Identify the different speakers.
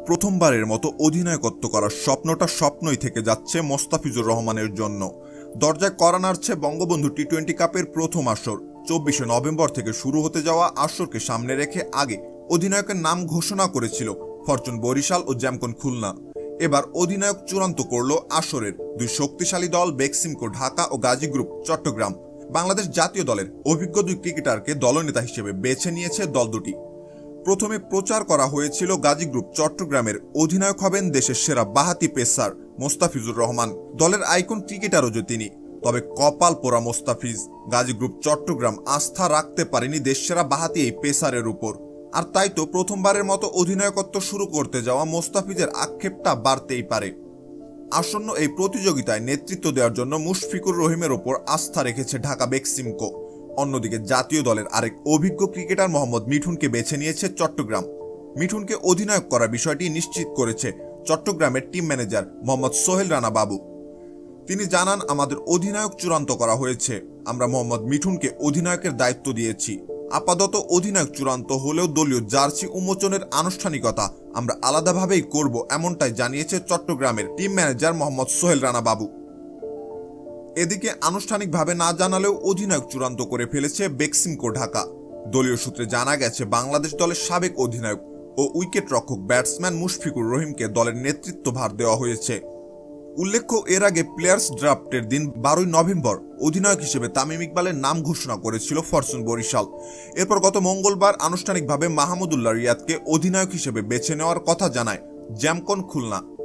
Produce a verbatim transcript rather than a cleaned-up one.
Speaker 1: প্রথমবারের মতো অধিনায়কত্ব করার স্বপ্নটা স্বপ্নই থেকে যাচ্ছে মোস্তাফিজুর রহমানের জন্য। দরজায় কড়া নাড়ছে বঙ্গবন্ধু টি টোয়েন্টি কাপের প্রথম আসর। চব্বিশে নভেম্বর থেকে শুরু হতে যাওয়া আসরকে সামনে রেখে আগে অধিনায়কের নাম ঘোষণা করেছিল ফরচুন বরিশাল ও জ্যামকন খুলনা। এবার অধিনায়ক চূড়ান্ত করল আসরের দুই শক্তিশালী দল বেক্সিমকো ঢাকা ও গাজী গ্রুপ চট্টগ্রাম। বাংলাদেশ জাতীয় দলের অভিজ্ঞ দুই ক্রিকেটারকে দলনেতা হিসেবে বেছে নিয়েছে দল দুটি। প্রথমে প্রচার করা হয়েছিল গাজী গ্রুপ চট্টগ্রামের অধিনায়ক হবেন দেশের সেরা বাঁহাতি পেসার মোস্তাফিজুর রহমান। দলের আইকন ক্রিকেটারও যে তিনি। তবে কপাল পোড়া মোস্তাফিজ। গাজী গ্রুপ চট্টগ্রাম আস্থা রাখতে পারেনি দেশসেরা বাঁহাতি এই পেসারের উপর। আর তাই তো প্রথমবারের মতো অধিনায়কত্ব শুরু করতে যাওয়া মোস্তাফিজের আক্ষেপটা বাড়তেই পারে। আসন্ন এই প্রতিযোগিতায় নেতৃত্ব দেওয়ার জন্য মুশফিকুর রহিমের ওপর আস্থা রেখেছে ঢাকা বেক্সিমকো। অন্যদিকে জাতীয় দলের আরেক অভিজ্ঞ ক্রিকেটার মোহাম্মদ মিঠুনকে বেছে নিয়েছে চট্টগ্রাম। মিঠুনকে অধিনায়ক করার বিষয়টি নিশ্চিত করেছে চট্টগ্রামের টিম ম্যানেজার মোহাম্মদ সোহেল রানা বাবু। তিনি জানান, আমাদের অধিনায়ক চূড়ান্ত করা হয়েছে। আমরা মোহাম্মদ মিঠুনকে অধিনায়কের দায়িত্ব দিয়েছি। আপাতত অধিনায়ক চূড়ান্ত হলেও দলীয় জার্সি উন্মোচনের আনুষ্ঠানিকতা আমরা আলাদাভাবেই করব, এমনটাই জানিয়েছে চট্টগ্রামের টিম ম্যানেজার মোহাম্মদ সোহেল রানা বাবু। এদিকে আনুষ্ঠানিকভাবে না জানালেও অধিনায়ক চূড়ান্ত করে ফেলেছে বেক্সিমকো ঢাকা। দলীয় সূত্রে জানা গেছে বাংলাদেশ দলের সাবেক অধিনায়ক ও উইকেট রক্ষক ব্যাটসম্যান মুশফিকুর রহিমকে দলের নেতৃত্বভার দেওয়া হয়েছে। উল্লেখ্য, এর আগে প্লেয়ার্স ড্রাফটের দিন বারোই নভেম্বর অধিনায়ক হিসেবে তামিম ইকবালের নাম ঘোষণা করেছিল ফরচুন বরিশাল। এরপর গত মঙ্গলবার আনুষ্ঠানিকভাবে মাহমুদুল্লাহ রিয়াদকে অধিনায়ক হিসেবে বেছে নেওয়ার কথা জানায় জ্যামকন খুলনা।